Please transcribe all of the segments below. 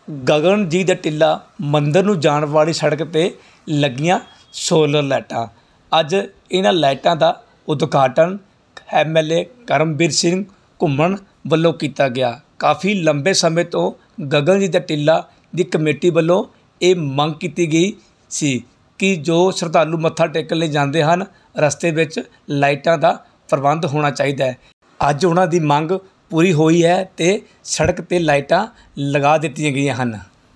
ਗਗਨਜੀਤ ਦਾ ਟਿੱਲਾ ਮੰਦਰ ਨੂੰ ਜਾਣ ਵਾਲੀ ਸੜਕ 'ਤੇ ਲੱਗੀਆਂ ਸੋਲਰ ਲਾਈਟਾਂ। ਅੱਜ ਇਹਨਾਂ ਲਾਈਟਾਂ ਦਾ ਉਦਘਾਟਨ MLA ਕਰਮਵੀਰ ਸਿੰਘ ਘੁੰਮਣ ਵੱਲੋਂ ਕੀਤਾ ਗਿਆ। ਕਾਫੀ ਲੰਬੇ ਸਮੇਂ ਤੋਂ ਗਗਨਜੀਤ ਦਾ ਟਿੱਲਾ ਦੀ ਕਮੇਟੀ ਵੱਲੋਂ ਇਹ ਮੰਗ ਕੀਤੀ ਗਈ ਸੀ ਕਿ ਜੋ ਸ਼ਰਧਾਲੂ ਮੱਥਾ ਟੇਕਣ ਲਈ ਜਾਂਦੇ ਹਨ ਰਸਤੇ ਵਿੱਚ ਲਾਈਟਾਂ ਦਾ ਪ੍ਰਬੰਧ ਹੋਣਾ ਚਾਹੀਦਾ ਹੈ। ਅੱਜ ਉਹਨਾਂ ਦੀ ਮੰਗ ਪੂਰੀ ਹੋਈ है तो सड़क पर लाइटां लगा दित्तियां गई हैं।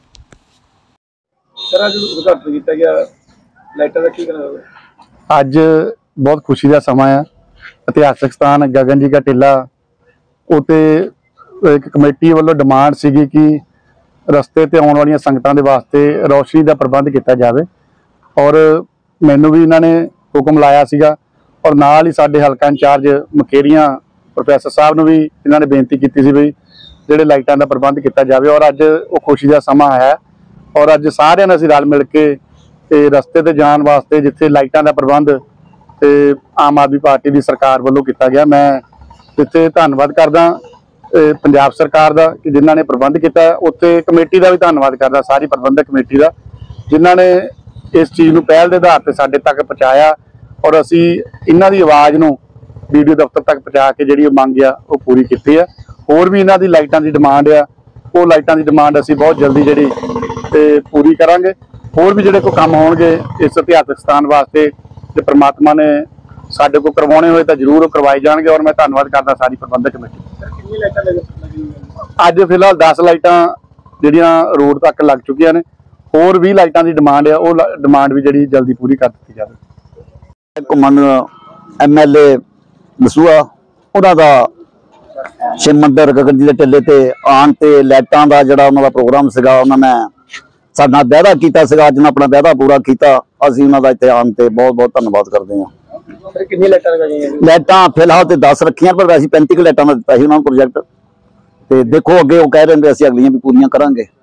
सर अज उद्घाटन किया गया लाइटां दा की कहना है? अज बहुत खुशी का समा है। इतिहासक स्थान गगन जी का टिला उते एक कमेटी वालों डिमांड सी कि रस्ते ते आने वाली संगतां दे वास्ते रोशनी का प्रबंध किया जाए और मैनू भी इन्होंने हुक्म लाया सीगा और नाल ही साडे हलका इंचार्ज मकेरियां प्रोफैसर साहब ने भी इन्होंने बेनती की सी भी जोड़े लाइटां का प्रबंध किया जाए और अज वो खुशी का समा है और अज सारे ने असीं रल मिल के रस्ते ते जाण वास्ते जिथे लाइटां का प्रबंध ते आम आदमी पार्टी की सरकार वालों किया गया। मैं इत्थे धन्नवाद करदा पंजाब सरकार का कि जिन्हों ने प्रबंध किया, उत्ते कमेटी का भी धन्नवाद करदा सारी प्रबंधक कमेटी का जिन्हों ने इस चीज़ नूं पहल के आधार पर साडे तक पहुँचाया और असीं इन्हां दी आवाज़ नूं वीडियो दफ्तर तक पहुँचा के जी मंग आ वो पूरी की है। होर भी इन्हों की लाइटां की डिमांड आ वो लाइटां की डिमांड असीं बहुत जल्दी जी पूरी करांगे। होर भी जोड़े कोई काम होणगे इस इतिहासक स्थान वास्ते जो परमात्मा ने साडे को करवाने हुए तो जरूर करवाए जाएंगे और मैं धन्नवाद करता सारी प्रबंधक कमेटी। अज फिलहाल 10 लाइटां जिहड़ियां रोड तक लग चुकियां ने, होर 20 लाइटां की डिमांड है वो डिमांड भी जी जल्दी पूरी कर दी जाए। घुमन MLA दसूआ उन्हां दा शिव मंदिर गगन जी के टिले ते आन ते लाइटां दा जिहड़ा उन्हां दा प्रोग्राम सीगा उन्होंने साडे नाल वादा कीता सीगा, अज अपना वादा पूरा किया। असीं उन्हां दा इत्थे आन ते बहुत बहुत धन्नवाद करदे हां। कितनी लाइटां लगाईयां? लाइटां फिलहाल ते 10 रखियां पर असीं 35 लाइटां दा दित्ता सी उन्हां नूं प्रोजेक्ट ते देखो अगे वो कह रहे हैं असीं अगलियां भी पूरियां करांगे।